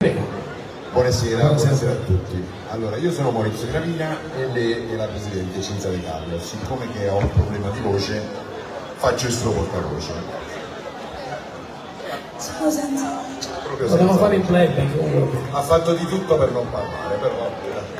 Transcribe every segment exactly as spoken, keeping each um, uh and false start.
Prego. Buonasera, buonasera, buonasera a tutti. Allora, io sono Maurizio Gravina e lei è la Presidente Cinzia De Carlo. Siccome che ho un problema di voce, faccio il suo portavoce. Scusa, potevamo fare il playback. Ha fatto di tutto per non parlare, però...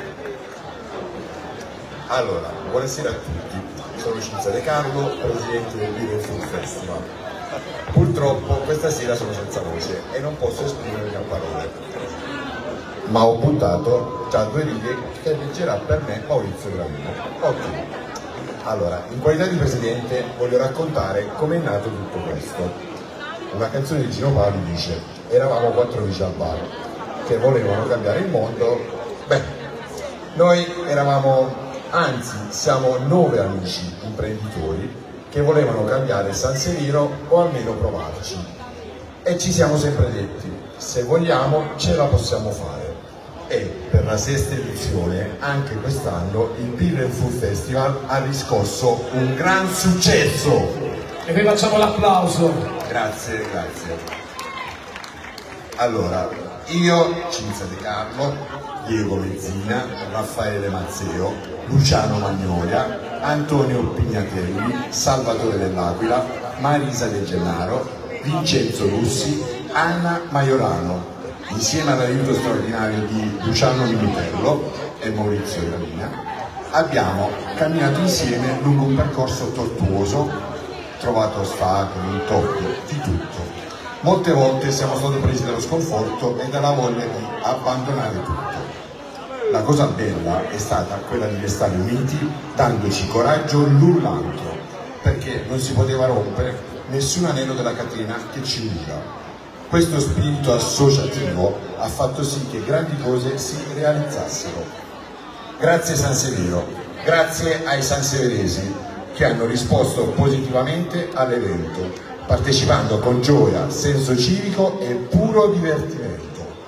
Allora, buonasera a tutti. Sono Cinzia De Carlo, Presidente del Beer and Food Festival. Purtroppo questa sera sono senza voce e non posso esprimermi a parole, ma ho buttato già due righe che leggerà per me Maurizio Gravina. Ok, allora, in qualità di Presidente voglio raccontare come è nato tutto questo. Una canzone di Gino Paoli dice: eravamo quattro amici al bar che volevano cambiare il mondo. Beh, noi eravamo, anzi siamo nove amici imprenditori che volevano cambiare San Severo o almeno provarci, e ci siamo sempre detti: se vogliamo ce la possiamo fare. E per la sesta edizione, anche quest'anno, il Beer and Food Festival ha riscosso un gran successo. E vi facciamo l'applauso. Grazie, grazie. Allora, io, Cinzia De Carlo, Diego Mezzina, Raffaele Mazzeo, Luciano Magnolia, Antonio Pignatelli, Salvatore Dell'Aquila, Marisa De Gennaro, Vincenzo Russi, Anna Maiorano, insieme all'aiuto straordinario di Luciano Minutello e Maurizio Gravina, abbiamo camminato insieme lungo un percorso tortuoso, trovato ostacoli, intoppi, di tutto. Molte volte siamo stati presi dallo sconforto e dalla voglia di abbandonare tutto. La cosa bella è stata quella di restare uniti, dandoci coraggio l'un l'altro, perché non si poteva rompere nessun anello della catena che ci univa. Questo spirito associativo ha fatto sì che grandi cose si realizzassero. Grazie San Severo, grazie ai sanseveresi che hanno risposto positivamente all'evento, partecipando con gioia, senso civico e puro divertimento.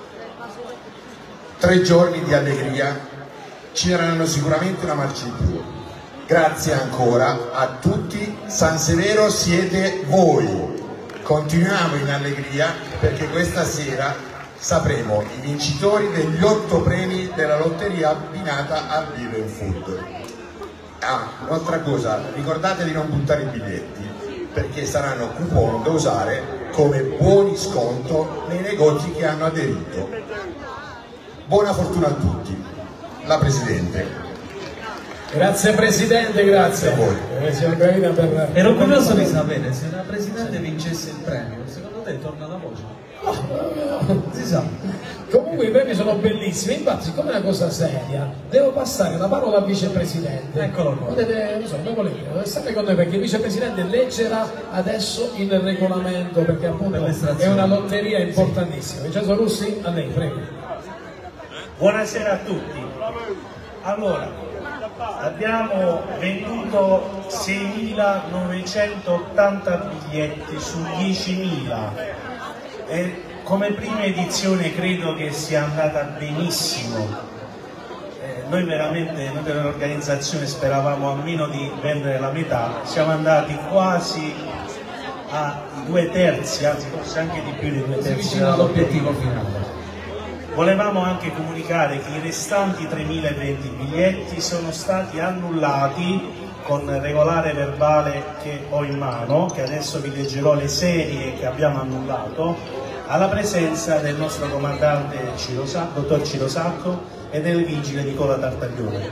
Tre giorni di allegria ci daranno sicuramente una marcia in più. Grazie ancora a tutti, San Severo siete voi. Continuiamo in allegria perché questa sera sapremo i vincitori degli otto premi della lotteria abbinata al Beer and Food. Ah, un'altra cosa, ricordate di non buttare i biglietti, perché saranno coupon da usare come buoni sconto nei negozi che hanno aderito. Buona fortuna a tutti. La Presidente. Grazie Presidente, grazie. A voi. Per... Ero curioso di sapere se la Presidente vincesse il premio, secondo te torna la voce? No, si sa. Comunque i premi sono bellissimi, infatti siccome è una cosa seria devo passare la parola al vicepresidente. Eccolo qua. Potete, non so, non volete, stare con noi perché il vicepresidente leggerà adesso il regolamento, perché appunto è una lotteria importantissima. Vincenzo Russi, a lei, prego. Buonasera a tutti. Allora, abbiamo venduto seimilanovecentottanta biglietti su diecimila e come prima edizione credo che sia andata benissimo. Eh, noi veramente, noi per l'organizzazione speravamo almeno di vendere la metà, siamo andati quasi ai due terzi, anzi forse anche di più di due terzi dell'obiettivo finale. Volevamo anche comunicare che i restanti tremilaventi biglietti sono stati annullati con regolare verbale che ho in mano, che adesso vi leggerò le serie che abbiamo annullato, alla presenza del nostro comandante Cirosacco, dottor Cirosacco, e del vigile Nicola Tartaglione.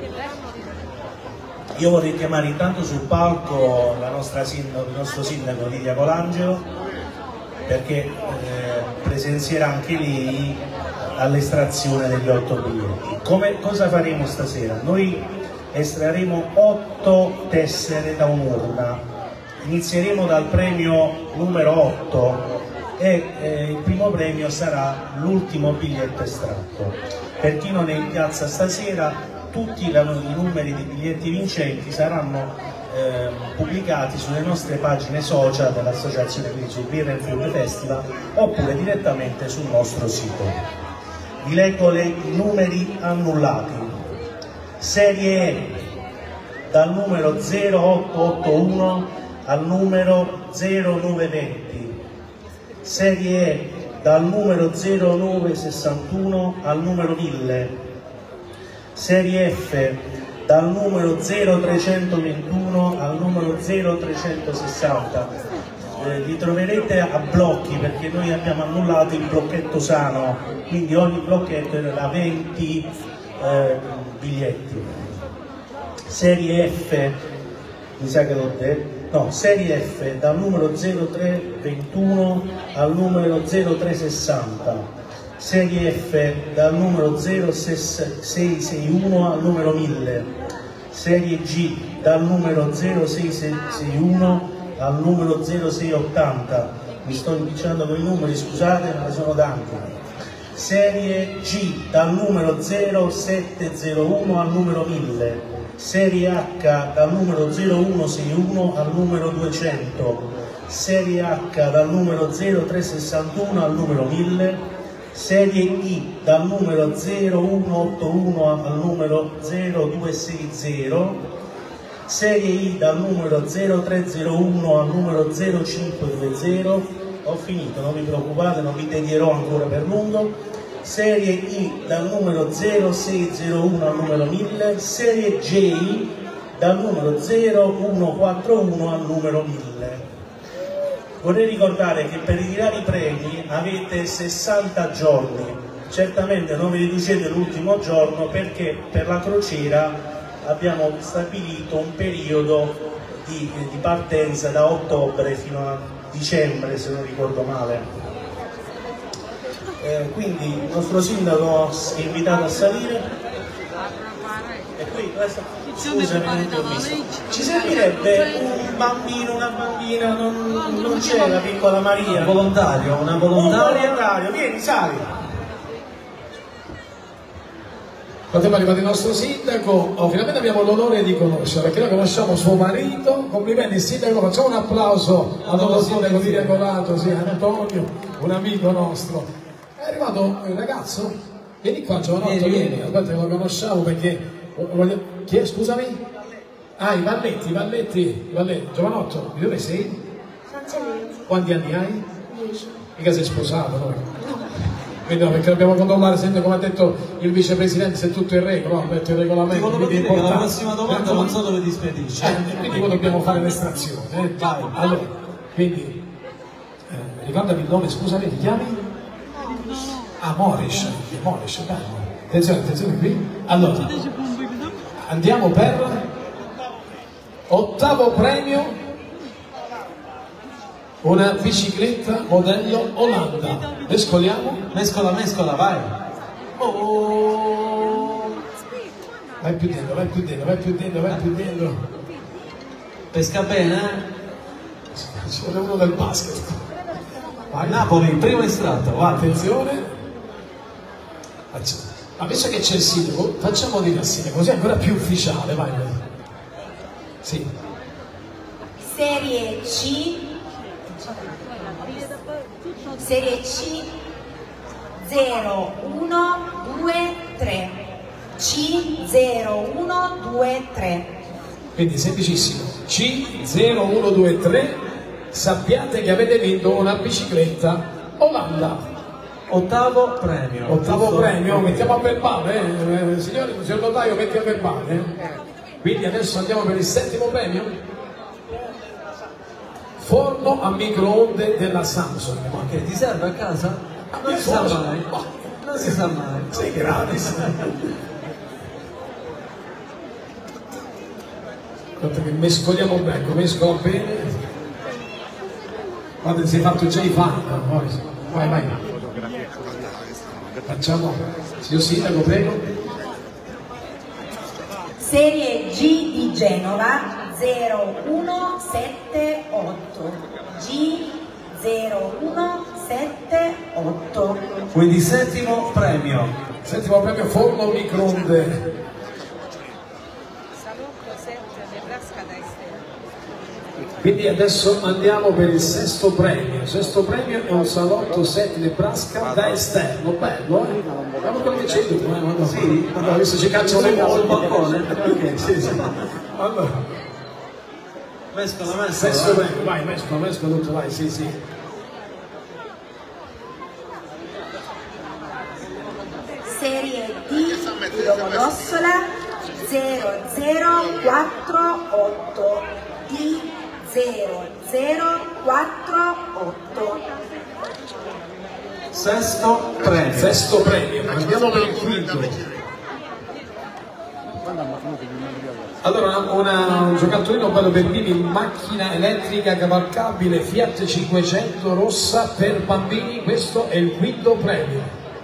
Io vorrei chiamare intanto sul palco la nostra sindaco, il nostro sindaco Lidia Colangelo, perché eh, presenzierà anche lei all'estrazione degli otto biglietti. Come, cosa faremo stasera? Noi estrarremo otto tessere da un'urna, inizieremo dal premio numero otto e eh, il primo premio sarà l'ultimo biglietto estratto. Per chi non è in piazza stasera, tutti i numeri di biglietti vincenti saranno eh, pubblicati sulle nostre pagine social dell'associazione, quindi sul Beer and Food Festival, oppure direttamente sul nostro sito. Vi leggo le, i numeri annullati. Serie E dal numero zero otto otto uno al numero zero nove due zero. Serie E dal numero zero nove sessantuno al numero mille, serie F dal numero zero trecentoventuno al numero zero trecentosessanta. Eh, li troverete a blocchi perché noi abbiamo annullato il blocchetto sano, quindi ogni blocchetto era da venti eh, biglietti. Serie F, mi sa che l'ho detto, no, serie F dal numero zero tre ventuno al numero zero tre sessanta. Serie F dal numero zero sei sessantuno al numero mille, serie G dal numero zero sei sessantuno al numero zero sei ottanta, mi sto impicciando con i numeri, scusate ma ne sono tanti, serie G dal numero zero sette zero uno al numero mille, serie H dal numero zero uno sei uno al numero duecento, serie H dal numero zero tre sessantuno al numero mille, serie I dal numero zero uno ottantuno al numero zero due sessanta, serie I dal numero zero tre zero uno al numero zero cinque venti, ho finito, non vi preoccupate, non vi tedierò ancora per lungo, serie I dal numero zero sei zero uno al numero mille, serie J dal numero zero uno quattantuno al numero mille. Vorrei ricordare che per ritirare i premi avete sessanta giorni, certamente non vi riducete l'ultimo giorno perché per la crociera abbiamo stabilito un periodo di, di partenza da ottobre fino a dicembre se non ricordo male. Eh, quindi il nostro sindaco è invitato a salire. E qui, scusami, non ti ho visto. Ci servirebbe un bambino, una bambina, non, non c'è la piccola Maria. Un volontario, una volontaria. Un volontario, vieni, sali. Quando è arrivato il nostro sindaco, oh, finalmente abbiamo l'onore di conoscere, perché noi conosciamo suo marito. Complimenti sindaco, facciamo un applauso al nostro sindaco di Regolato, sì, Antonio, un amico nostro. È arrivato il ragazzo? Vieni qua Giovanotto, vieni, aspetta che lo conosciamo perché... Chi è, scusami? Ah, i Valletti, i Valletti, i Valletti. Giovanotto, di dove sei? Quanti anni hai? Dieci. Mica sei sposato, no? Quindi no, perché dobbiamo controllare sempre, come ha detto il vicepresidente, se tutto è in regola, ha detto il regolamento. Ti volevo dire che la prossima domanda non so dove ti spedisce. Eh, quindi poi dobbiamo fare l'estrazione. Eh? Vai, allora, quindi, eh, ricordami il nome, scusami, ti chiami? Ah, Morish, Morish, bello. Attenzione, attenzione qui. Allora, andiamo per ottavo premio, una bicicletta modello Olanda. Mescoliamo? Mescola, mescola, vai. Oh. Vai più dentro, vai più dentro, vai più dentro, vai più dentro. Pesca bene, eh? Ci vuole uno del basket. Vai. Napoli, primo estratto, vai. Attenzione. Facciamo. Ma visto che c'è il sindaco, facciamo dire al sindaco, così è ancora più ufficiale, vai. Sì. Serie C, serie C zero uno due tre, C zero uno due tre. Quindi semplicissimo, C zero uno due tre, sappiate che avete vinto una bicicletta Olanda. Ottavo premio. Ottavo Giusto? premio, mettiamo a verbale, eh? Signori, signor notaio, metti a verbale. Eh? Quindi adesso andiamo per il settimo premio. Forno a microonde della Samsung. Ma che ti serve a casa? Non si sa mai. Non si sa mai. Sei gratis. Guarda che mescoliamo bene, mescola bene. Guarda, si è fatto già i fan. Vai, vai. Facciamo, signor sindaco, prego. Serie G di Genova zero uno sette otto, G zero uno sette otto. Quindi settimo premio. Settimo premio forno microonde. Quindi adesso andiamo per il sesto premio. Il sesto premio è un salotto set Nebraska da esterno, bello, eh? Guarda quello che c'è tu, eh? Guarda, sì, allora, adesso ci cacciano le sul cose. balcone. Ok, sì, sì. Allora, Mescola, mescola. sesto premio, vai, mescola, mescola tutto, vai, sì, sì. serie D di Domodossola zero zero quattro otto D zero zero quattro otto. Sesto premio. Sesto premio, andiamo per il quinto. Allora una, un giocattolino bello per bambini, macchina elettrica cavalcabile Fiat cinquecento rossa per bambini, questo è il quinto premio.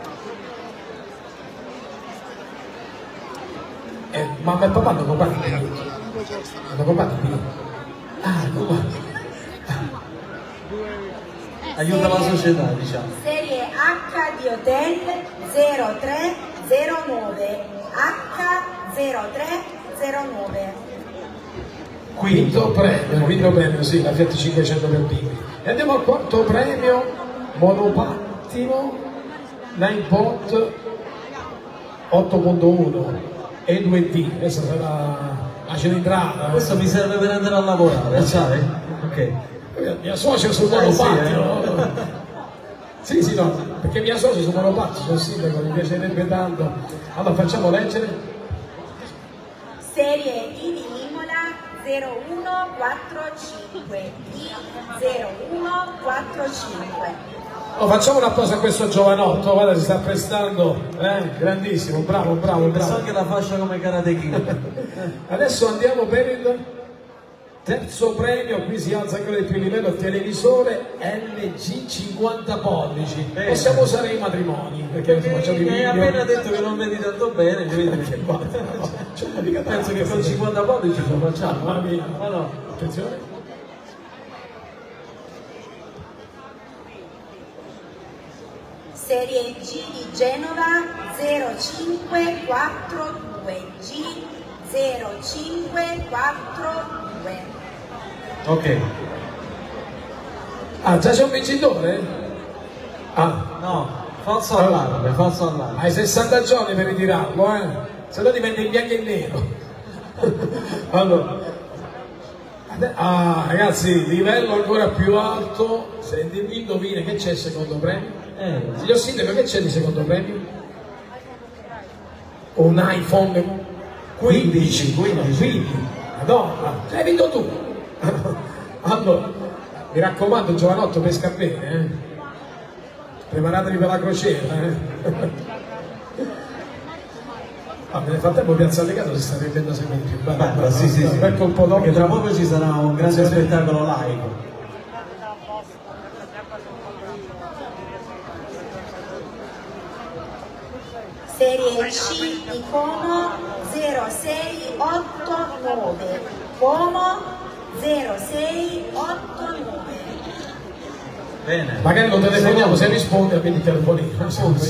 Eh, mamma e papà hanno comprato il biglietto. Hanno comprato il biglietto. Ah, hanno comprato. Aiuta la società, diciamo. Serie H di Hotel zero tre zero nove H zero tre zero nove. Quinto premio, quinto premio, sì, la Fiat cinquecento per bambini. E andiamo al quarto premio, monopattino Ninebot otto punto uno e due D, questa sarà la cilindrata. Questo mi serve per andare a lavorare, sai? Ok. Mia suocera sul Eh, monopattino. sì, eh. Sì, sì, no, perché mia suocera sul monopattino, sono sindaco, mi piacerebbe tanto. Allora facciamo leggere. Serie I di Imola zero uno quattro cinque I zero uno quattro cinque. Oh, facciamo un applauso a questo giovanotto, guarda, si sta prestando, eh? Grandissimo, bravo, bravo, bravo. So che la fascia come Karate Kid. Adesso andiamo per il terzo premio, qui si alza ancora di più il livello, televisore L G cinquanta pollici. Bene. Possiamo usare i matrimoni, perché facciamo i Mi hai video. appena detto che non vedi tanto bene, mi vedi perché Cioè, mica penso tanto, che con cinquanta pollici lo facciamo. Mamma mia. Ma no. Attenzione. Serie G di Genova zero cinque quattro due G zero cinque quattro due. Ok. Ah, già c'è un vincitore? Ah, No, falso allarme, falso allarme. hai sessanta giorni per ritirarlo, eh? Se no diventa in bianco e nero. Allora, ade- ah, ragazzi, livello ancora più alto. Se indovina che c'è il secondo premio? Eh, Signor Sindaco, che c'è di secondo premio? Un iPhone quindici, quindici. Madonna, l'hai vinto tu. Allora, mi raccomando, giovanotto, pesca bene, eh? Preparatevi per la crociera, eh? Ah, nel frattempo Piazza Legato si sta rendendo sempre di più bello. bello, sì, sì, sì. Per colpo d'occhio. Perché tra poco ci sarà un grande spettacolo laico. Serie C di Como zero sei otto nove Como zero sei otto nove. Bene. Magari lo telefoniamo, se risponde abbiamo il telefonino.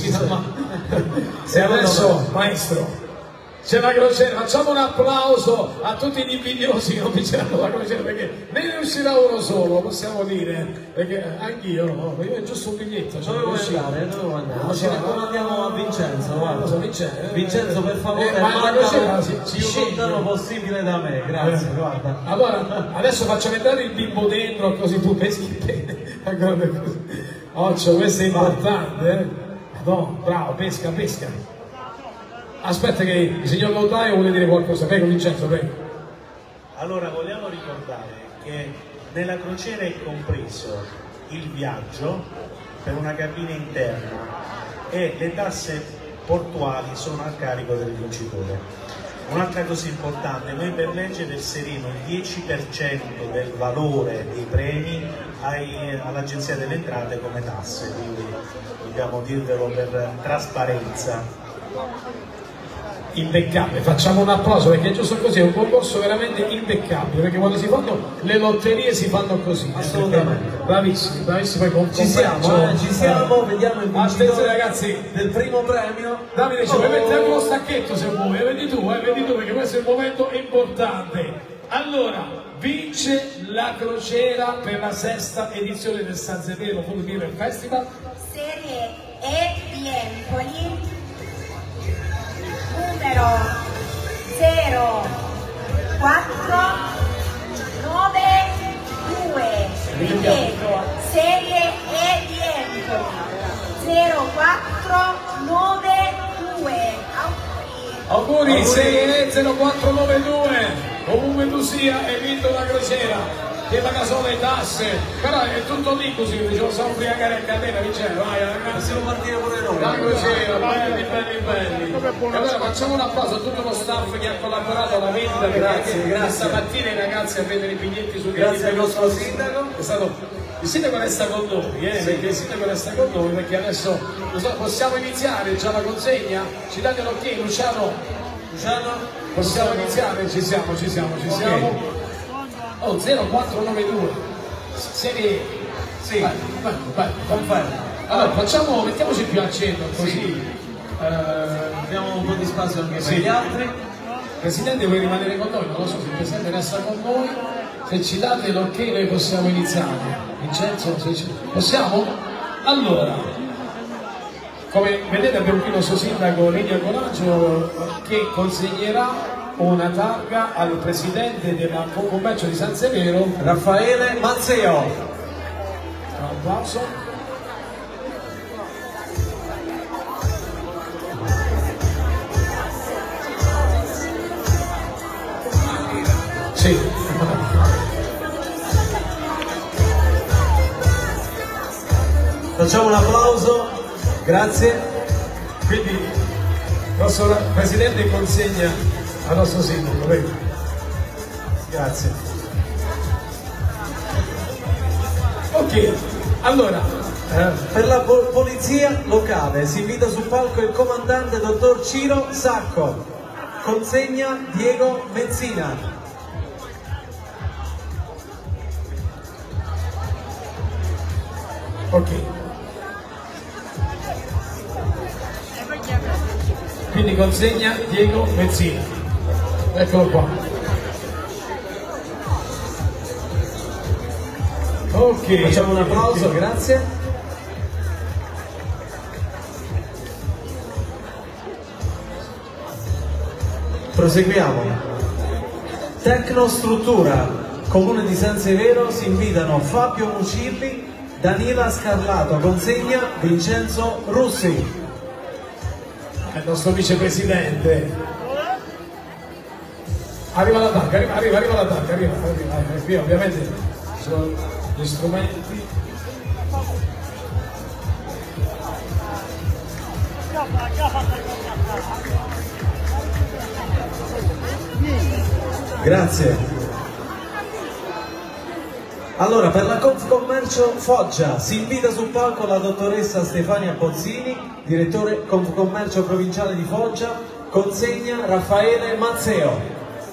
Se adesso, maestro, c'è la crociera, facciamo un applauso a tutti gli invidiosi che non vinceranno la crociera, perché ne riuscirà uno solo, possiamo dire, perché anch'io, no, io ho giusto un biglietto. Dove vuoi andare? Dove vuoi andare? Non ci raccomandiamo a Vincenzo, guarda. Cosa Vincenzo? Vincenzo, per favore, Eh, ma la crociera si, si più sceglie. lontano possibile da me, grazie, Eh. guarda. Allora, adesso facciamo entrare il bimbo dentro, così tu peschi bene. Ancora per così. Occhio, questo è importante, eh? No, bravo, pesca, pesca. Aspetta che il signor notaio vuole dire qualcosa. Prego Vincenzo, prego. Allora vogliamo ricordare che nella crociera è compreso il viaggio per una cabina interna e le tasse portuali sono a carico del vincitore. Un'altra cosa importante, noi per legge verseremo il dieci per cento del valore dei premi ai- all'Agenzia delle Entrate come tasse, quindi dobbiamo dirvelo per trasparenza. Impeccabile, facciamo un applauso perché è giusto così, è un concorso veramente impeccabile, perché quando si fanno le lotterie si fanno così. Assolutamente. Bravissimi, bravissimi. Con Ci siamo, eh, ci siamo, vediamo il Attenzione vincitore ragazzi, del primo premio. Davide ci Oh. puoi mettere anche lo stacchetto se vuoi, eh, vedi tu, eh, vedi tu, perché questo è il momento importante. Allora, vince la crociera per la sesta edizione del San Severo Food Beer Festival. Serie E di Empoli numero zero quattro nove due. Ripeto, serie E di Empoli zero quattro nove due. Auguri, sei E zero quattro nove due, ovunque tu sia, hai vinto una crociera. Ti paga solo le tasse, però è tutto lì così, diciamo, siamo ubriacare a catena, Vincenzo, vai ragazzi. Possiamo partire pure noi. La crociera, belli, belli, belli. E allora facciamo un applauso a tutto lo staff che ha collaborato alla vendita, grazie, grazie. Stamattina i ragazzi a vendere i biglietti sul Grazie al nostro sindaco. È stato... Il sindaco resta con noi, eh, sì. Perché il sindaco resta con noi, perché adesso so, possiamo iniziare già la consegna? Ci date l'ok, Luciano? Luciano? Possiamo iniziare? Ci siamo, ci siamo, ci okay. siamo. Oh, zero quattro nove due, serie sì, vai, vai, vai, conferma. Allora facciamo, mettiamoci più al centro così sì. eh, abbiamo un po' di spazio anche sì. per gli altri. Presidente, vuoi rimanere con noi? Non lo so se il Presidente resta con noi, se ci date l'ok noi possiamo iniziare. Vincenzo, se ci... possiamo? Allora, come vedete abbiamo qui il nostro sindaco Lidio Coraggio che consegnerà una targa al presidente del Confcommercio di San Severo, Raffaele Mazzeo. Un applauso. Sì. Facciamo un applauso, grazie. Quindi il nostro presidente consegna al nostro sindaco, prego. Grazie. Ok, allora eh, per la po polizia locale si invita sul palco il comandante dottor Ciro Sacco, consegna Diego Mezzina. Ok. Quindi consegna Diego Mezzina. Eccolo qua. Ok. Facciamo un applauso, grazie. Proseguiamo. Tecnostruttura, Comune di San Severo, si invitano Fabio Mucilli, Daniela Scarlato, consegna Vincenzo Russi. È il nostro vicepresidente. Arriva la tacca, arriva, arriva, arriva la tacca, arriva, arriva, arriva. Qui ovviamente ci sono gli strumenti. Grazie. Allora, per la Confcommercio Foggia si invita sul palco la dottoressa Stefania Pozzini, direttore Confcommercio Provinciale di Foggia, consegna Raffaele Mazzeo.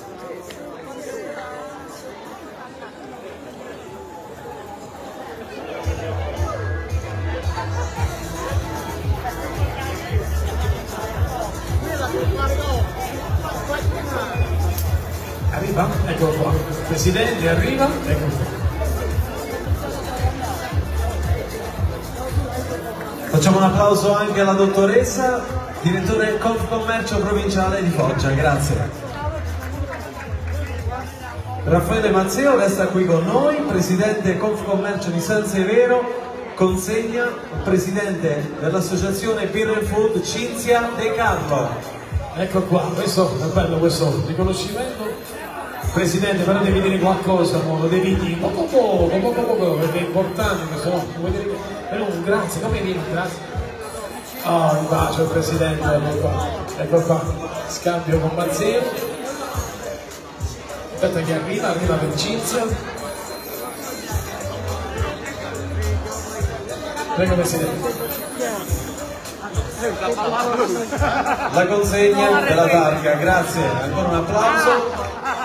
Arriva? Eccolo qua. Presidente, arriva? Eccolo qua. Facciamo un applauso anche alla dottoressa, direttore Confcommercio Provinciale di Foggia, grazie. Raffaele Mazzeo resta qui con noi, presidente Confcommercio di San Severo, consegna il presidente dell'associazione Beer and Food Cinzia De Carlo. Ecco qua, questo è bello questo riconoscimento. Presidente, però devi dire qualcosa, lo devi dire poco poco, poco poco, perché è importante, insomma, vuoi dire però un grazie, come vieni, grazie. Oh, un bacio al Presidente, ecco qua, ecco qua, scambio con Mazzeo. Aspetta che arriva, arriva per Cinzia. Prego Presidente. La consegna della targa, grazie, ancora un applauso.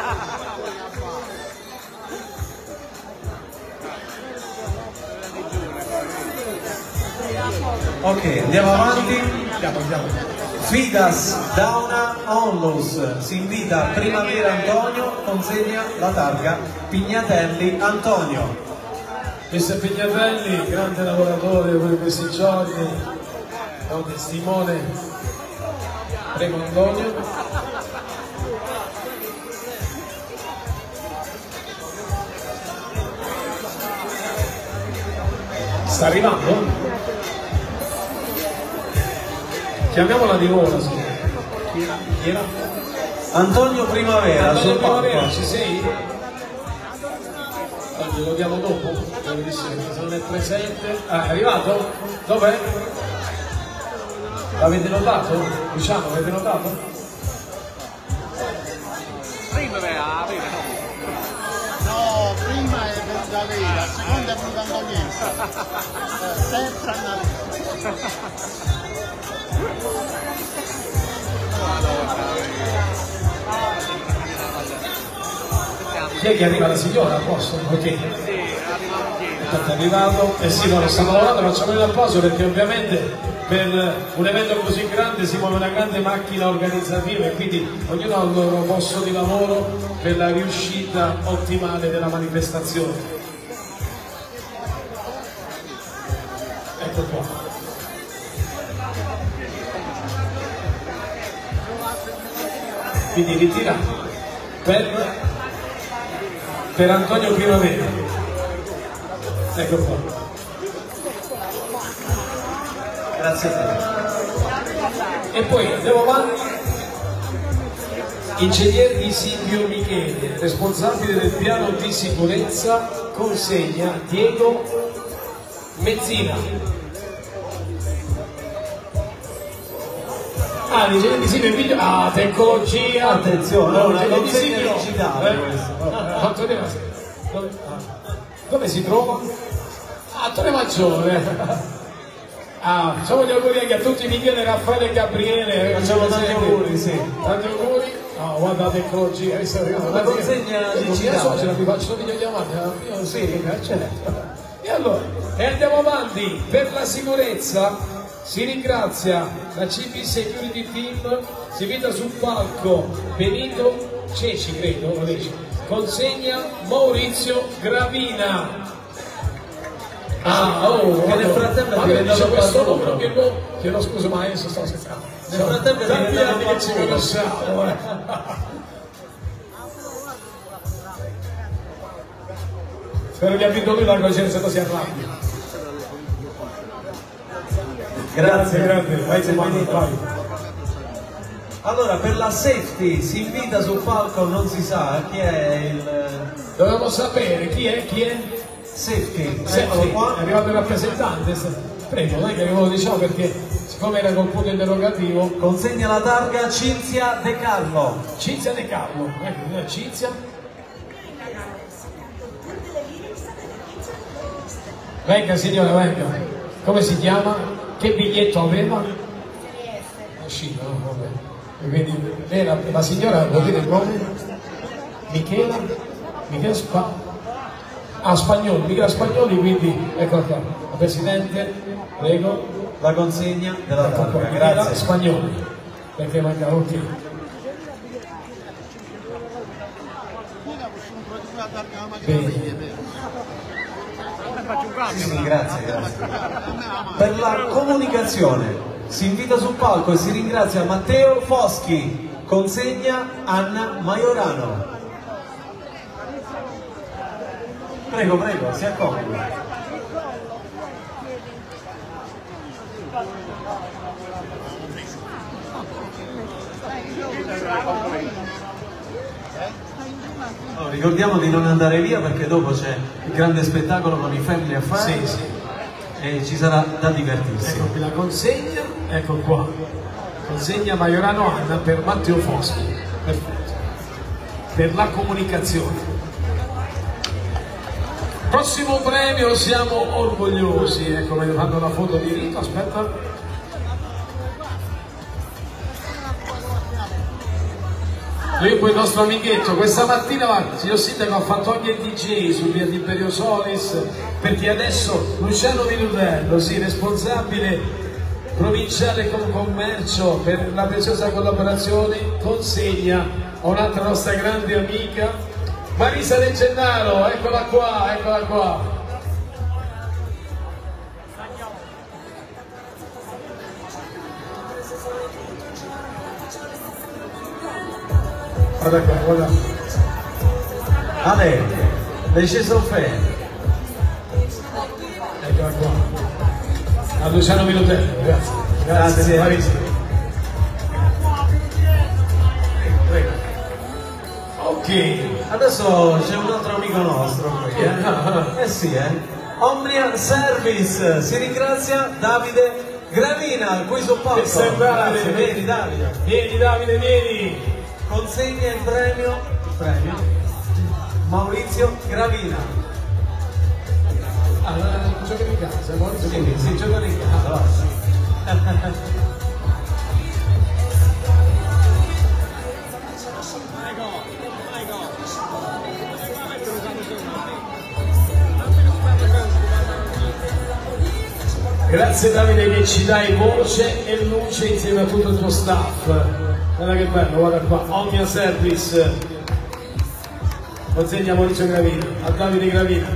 Ok, andiamo avanti. Andiamo, andiamo. Fidas Dauna Onlus si invita Primavera Antonio, consegna la targa Pignatelli Antonio. mister Pignatelli, grande lavoratore per questi giorni, è un testimone. Prego Antonio. Sta arrivando? Chiamiamola di vola, sì. Chi era? Chi era? Antonio Primavera. Antonio sul palco. Primavera, ci sei? Oggi lo diamo dopo, se non è presente. Ah, è arrivato? Dov'è? L'avete notato? Luciano, l'avete notato? Primavera, prima No, prima è venuta lei, la seconda è venuta Antonietta. Terza è Annalisa. Chi è che arriva, la signora? Posso? Ok. sì, arriva un È arrivato, e sì, no, stiamo lavorando, facciamo un applauso perché ovviamente per un evento così grande si muove una grande macchina organizzativa e quindi ognuno ha il loro posto di lavoro per la riuscita ottimale della manifestazione. Ecco qua. Quindi ritirato per, per Antonio Primavera. Ecco qua. Grazie a te. E poi andiamo avanti. Ingegnere di Silvio Michele, responsabile del piano di sicurezza, consegna Diego Mezzina. Ah, l'ingegnere di Silvio Emilio, ah, tecnologia. Attenzione, no, una l'ingegnere di consegna Silvio. digitale Eh? questa. Ah, Antonio Maggiore. Dove, ah. Dove si trova? Ah, Antonio Maggiore. Ah, facciamo gli auguri anche a tutti, Michele, Raffaele e Gabriele. Facciamo tanti auguri, sì. Tanti auguri. No, guarda la tecnologia, adesso arriviamo. La consegna digitale. Ce la faccio videochiamata? Io sì, certo. E allora, e andiamo avanti. Per la sicurezza si ringrazia la C B Security Team, si invita sul palco Benito Ceci, credo, lo dice. Consegna Maurizio Gravina. Ah, oh, che nel frattempo è ma diventato dice questo qualcuno. numero che lo, chiedo scusa, ma io sto scherzando. Nel frattempo è tanti diventato anni che ci qualcuno. conosciamo, eh. Spero che abbia vinto lui la conoscenza, così arrabbia. Grazie, grazie, vai, vai, vai. Allora, per la safety si invita sul palco, non si sa chi è il Dovevamo sapere chi è, chi è? safety. Eccolo Eccolo qua, è qua. arrivato il rappresentante. Prego, noi che ve lo diciamo perché siccome era col punto interrogativo. Consegna la targa Cinzia De Carlo. Cinzia De Carlo, ecco, Cinzia. Venga signora, venga. Come si chiama? Che biglietto aveva? Uscito, no? Vabbè. E quindi era la signora, vuol dire il nome? Michela? Michela Spa? Ah, Spagnoli, Michela Spagnoli, quindi ecco qua. La Presidente, prego. La consegna della Ecco qua, targa. Michela Grazie. Spagnoli. Perché manca ok. Bene. faccio un cambio. Sì, grazie, grazie. Per la comunicazione si invita sul palco e si ringrazia Matteo Foschi, consegna Anna Maiorano. Prego, prego, si accomodi. Oh, ricordiamo di non andare via perché dopo c'è il grande spettacolo con i Family Affairs. Sì, sì. E ci sarà da divertirsi. Ecco qui la consegna, ecco qua. Consegna Maiorano Anna per Matteo Foschi. Perfetto. Per la comunicazione. Prossimo premio, siamo orgogliosi. Ecco, mi fanno la foto di Rito, aspetta. Lui poi il nostro amichetto, questa mattina va, signor Sindaco, ha fatto anche il D J su via Tiberio Solis, perché adesso Luciano Minutello, sì, responsabile provinciale con commercio per la preziosa collaborazione, consegna a un'altra nostra grande amica, Marisa De Gennaro, eccola qua, eccola qua. Guarda qua, guarda. Ale, le Cesofè. Eccola qua. A Luciano Minutello, grazie. Grazie. Marisa. Chi? Adesso c'è un altro amico nostro qui, eh? Eh sì, eh? Omnia Service, si ringrazia Davide Gravina, qui sul palco. Che sei bravo, vieni Davide. Vieni Davide, vieni. Consegna il premio, il premio, Maurizio Gravina. Ah, giocano in casa, Maurizio? Sì, sì, giocano in casa, va. Grazie Davide che ci dai voce e luce insieme a tutto il tuo staff. Guarda che bello, guarda qua, Omnia Service. Consegna Maurizio Gravina, a Davide Gravina.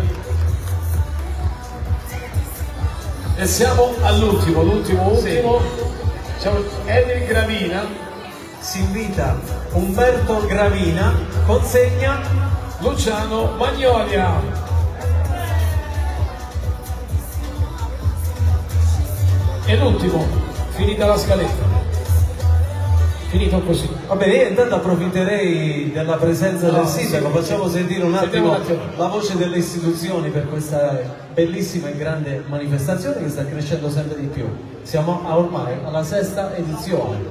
E siamo all'ultimo, l'ultimo ultimo. C'è Edil Gravina. Si invita Umberto Gravina, consegna Luciano Magnolia. E l'ultimo, finita la scaletta, finito così. Va bene, io intanto approfitterei della presenza No, del sindaco, sì, facciamo sì. sentire un Sentiamo attimo, un attimo la voce delle istituzioni per questa bellissima e grande manifestazione che sta crescendo sempre di più. Siamo ormai alla sesta edizione.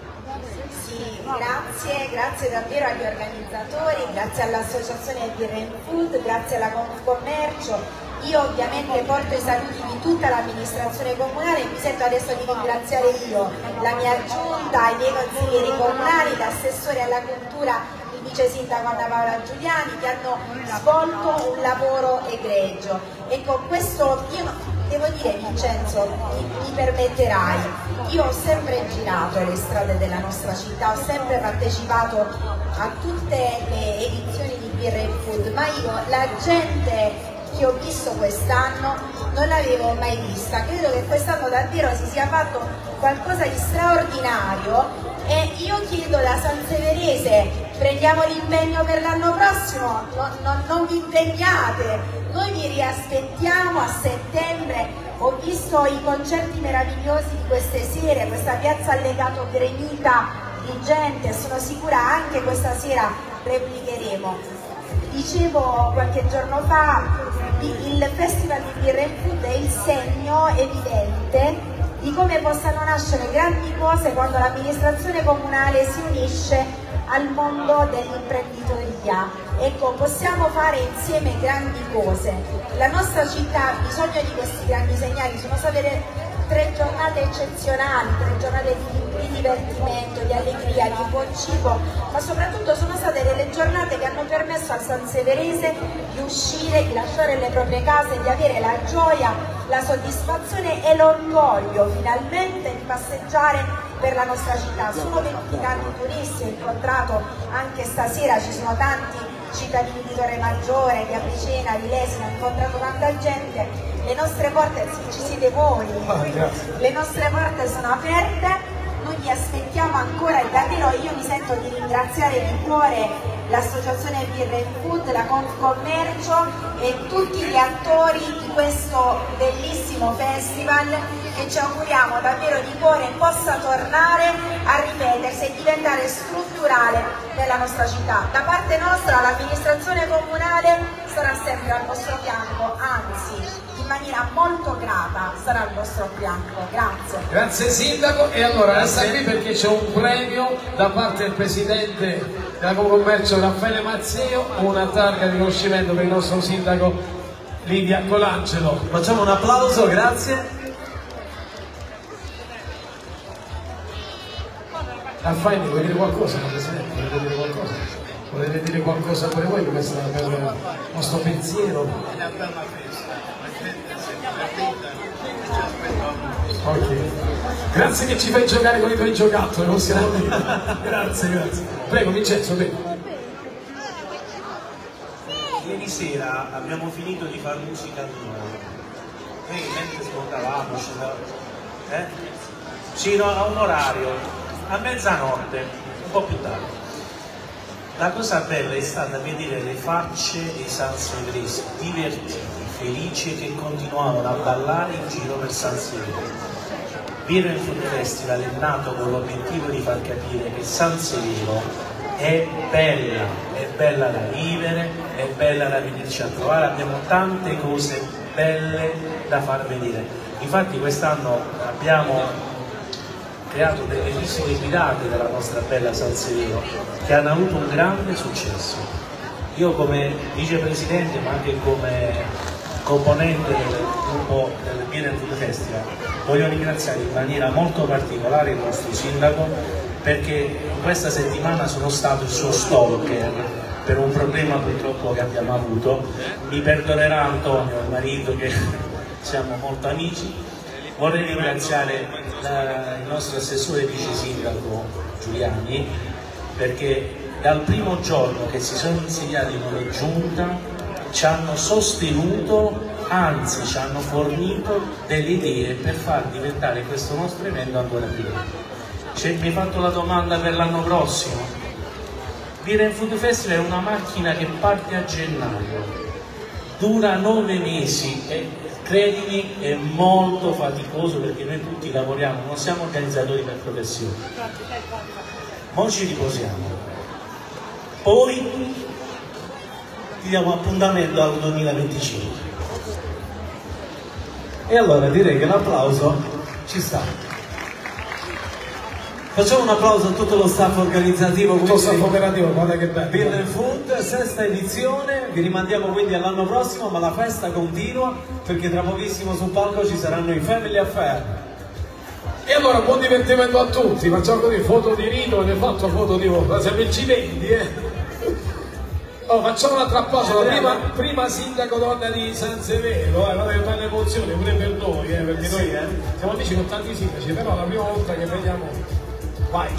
Sì, grazie, grazie davvero agli organizzatori, grazie all'associazione Birra and Food, grazie alla Confcommercio. Io ovviamente porto i saluti di tutta l'amministrazione comunale e mi sento adesso di ringraziare io, la mia giunta, i miei consiglieri comunali, l'assessore alla cultura, il vice sindaco Anna Paola Giuliani, che hanno svolto un lavoro egregio. E con questo, io devo dire Vincenzo, mi, mi permetterai, io ho sempre girato le strade della nostra città, ho sempre partecipato a tutte le edizioni di Birra and Food, ma io la gente che ho visto quest'anno non l'avevo mai vista. Credo che quest'anno davvero si sia fatto qualcosa di straordinario e io chiedo da Sanseverese, prendiamo l'impegno per l'anno prossimo, no, no, non vi impegnate, noi vi riaspettiamo a settembre. Ho visto i concerti meravigliosi di queste sere, questa piazza Allegato gremita di gente, sono sicura anche questa sera replicheremo. Dicevo qualche giorno fa, il Festival di Birra and Food è il segno evidente di come possano nascere grandi cose quando l'amministrazione comunale si unisce al mondo dell'imprenditoria. Ecco, possiamo fare insieme grandi cose. La nostra città ha bisogno di questi grandi segnali, sono state le tre giornate eccezionali, tre giornate di, di divertimento, di allegria, di buon cibo, ma soprattutto sono state delle giornate che hanno permesso al Sanseverese di uscire, di lasciare le proprie case, di avere la gioia, la soddisfazione e l'orgoglio finalmente di passeggiare per la nostra città. Sono venuti tanti turisti, ho incontrato anche stasera, ci sono tanti cittadini di Torre Maggiore, di Apicena, di Lesina, ho incontrato tanta gente. Le nostre porte, ci siete voi, le nostre porte sono aperte, noi vi aspettiamo ancora e davvero io mi sento di ringraziare di cuore l'associazione Birra and Food, la Confcommercio e tutti gli attori di questo bellissimo festival che ci auguriamo davvero di cuore possa tornare a ripetersi e diventare strutturale nella nostra città. Da parte nostra l'amministrazione comunale sarà sempre al vostro fianco, anzi in maniera molto grata sarà al vostro fianco. Grazie. Grazie sindaco, e allora resta qui perché c'è un premio da parte del presidente della Confcommercio Raffaele Mazzeo, una targa di riconoscimento per il nostro sindaco Lidia Colangelo. Facciamo un applauso, grazie. Raffaele, vuoi dire qualcosa, presidente? Volete dire qualcosa? Volete dire qualcosa per voi per il nostro pensiero? È una bella festa, la gente si è capita, ci aspettavamo. Ok, grazie che ci fai giocare con i tuoi giocattoli, possiamo dire. Grazie, grazie. Prego Vincenzo, prego. Ieri sera abbiamo finito di fare musica noi, noi mentre smontavamo eh? c'era a un orario, a mezzanotte, un po' più tardi. La cosa bella è stata vedere le facce dei sanseveresi divertiti, felici, che continuavano a ballare in giro per San Severo. Birra and Food Festival è nato con l'obiettivo di far capire che San Severo è bella, è bella da vivere, è bella da venirci a trovare, abbiamo tante cose belle da far vedere. Infatti quest'anno abbiamo creato delle visite guidate della nostra bella San Severo che hanno avuto un grande successo. Io come vicepresidente ma anche come componente del gruppo del Beer and Food Festival voglio ringraziare in maniera molto particolare il nostro sindaco, perché in questa settimana sono stato il suo stalker per un problema purtroppo che abbiamo avuto. Mi perdonerà Antonio, il marito, che siamo molto amici. Vorrei ringraziare la, il nostro assessore e vice sindaco Giuliani, perché dal primo giorno che si sono insediati come giunta ci hanno sostenuto, anzi ci hanno fornito delle idee per far diventare questo nostro evento ancora più bello. Cioè, mi hai fatto la domanda per l'anno prossimo. Beer and Food Festival è una macchina che parte a gennaio, dura nove mesi e credimi è molto faticoso perché noi tutti lavoriamo, non siamo organizzatori per professione. Ora ci riposiamo, poi ti diamo appuntamento al duemilaventicinque. E allora direi che l'applauso ci sta. Facciamo un applauso a tutto lo staff organizzativo, Tutto lo staff operativo, guarda che bello. Beer and Food, sesta edizione, vi rimandiamo quindi all'anno prossimo, ma la festa continua perché tra pochissimo sul palco ci saranno i Family Affair. E allora buon divertimento a tutti, facciamo così, foto di Rito, ne ho fatto foto di voi, se mi ci vendi, eh! Oh, facciamo un'altra pausa, prima, prima sindaco donna di San Severo, eh, guarda che belle emozioni pure per noi, eh, perché noi eh, siamo amici con tanti sindaci, però è la prima volta che vediamo. Vai!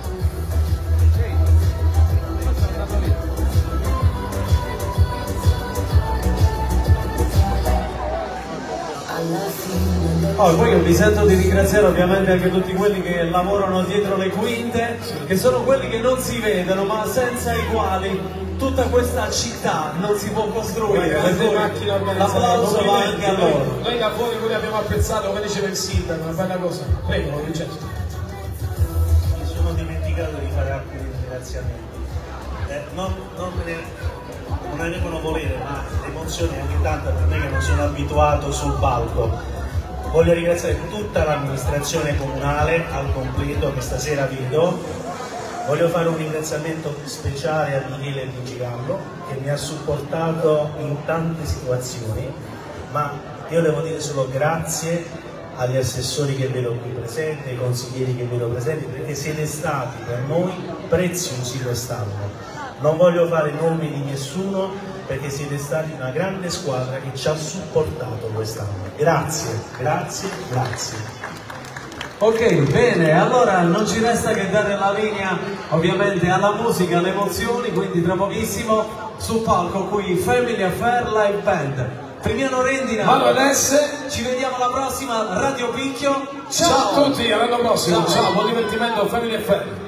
Oh, poi io vi sento di ringraziare ovviamente anche tutti quelli che lavorano dietro le quinte, che sono quelli che non si vedono, ma senza i quali tutta questa città non si può costruire. L'applauso va anche a loro. Noi da fuori pure abbiamo apprezzato, come diceva il sindaco, una bella cosa. Prego, Vincenzo. Mi sono dimenticato di fare alcuni ringraziamenti. Eh, non, non, me ne, non ne devono volere, ma l'emozione è anche tanta per me che non sono abituato sul palco. Voglio ringraziare tutta l'amministrazione comunale al completo che stasera vedo. Voglio fare un ringraziamento speciale a Michele Vigigallo che mi ha supportato in tante situazioni, ma io devo dire solo grazie agli assessori che vedo qui presenti, ai consiglieri che vedo presenti, perché siete stati per noi preziosi quest'anno. Non voglio fare nomi di nessuno perché siete stati una grande squadra che ci ha supportato quest'anno. Grazie, grazie, grazie. Ok, bene, allora non ci resta che dare la linea ovviamente alla musica, alle emozioni, quindi tra pochissimo sul palco qui Family Affair Live Band. Primiano Rendina, Manuel S. Ci vediamo alla prossima, Radio Picchio. Ciao, ciao a tutti, all'anno prossimo, ciao, ciao, buon divertimento, Family Affair.